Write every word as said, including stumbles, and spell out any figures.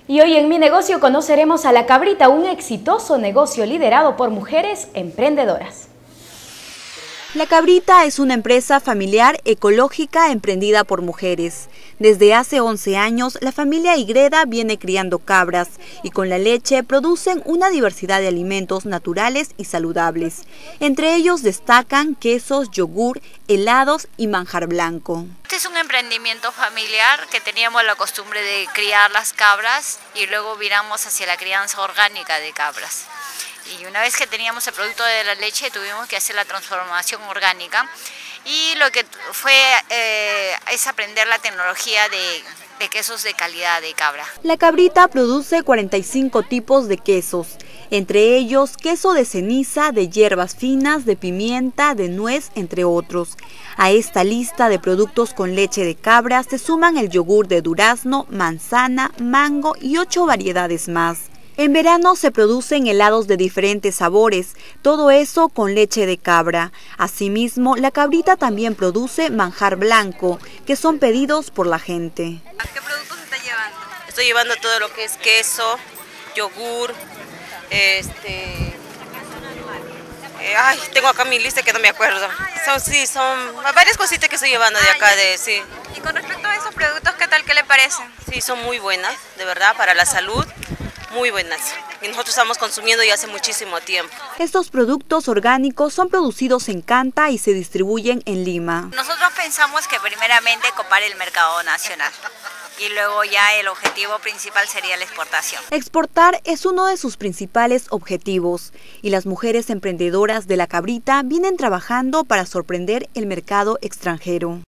Y hoy en Mi Negocio conoceremos a La Cabrita, un exitoso negocio liderado por mujeres emprendedoras. La Cabrita es una empresa familiar ecológica emprendida por mujeres. Desde hace once años, la familia Igreda viene criando cabras y con la leche producen una diversidad de alimentos naturales y saludables. Entre ellos destacan quesos, yogur, helados y manjar blanco. Este es un emprendimiento familiar que teníamos la costumbre de criar las cabras y luego viramos hacia la crianza orgánica de cabras. Y una vez que teníamos el producto de la leche tuvimos que hacer la transformación orgánica y lo que fue eh, es aprender la tecnología de, de quesos de calidad de cabra. La Cabrita produce cuarenta y cinco tipos de quesos, entre ellos queso de ceniza, de hierbas finas, de pimienta, de nuez, entre otros. A esta lista de productos con leche de cabra se suman el yogur de durazno, manzana, mango y ocho variedades más. En verano se producen helados de diferentes sabores, todo eso con leche de cabra. Asimismo, La Cabrita también produce manjar blanco, que son pedidos por la gente. ¿Qué productos está llevando? Estoy llevando todo lo que es queso, yogur, este... Eh, ay, tengo acá mi lista que no me acuerdo. Son, sí, son varias cositas que estoy llevando de acá, de, sí. Y con respecto a esos productos, ¿qué tal, qué le parecen? Sí, son muy buenas, de verdad, para la salud. Muy buenas, y nosotros estamos consumiendo ya hace muchísimo tiempo. Estos productos orgánicos son producidos en Canta y se distribuyen en Lima. Nosotros pensamos que primeramente copar el mercado nacional y luego ya el objetivo principal sería la exportación. Exportar es uno de sus principales objetivos y las mujeres emprendedoras de La Cabrita vienen trabajando para sorprender el mercado extranjero.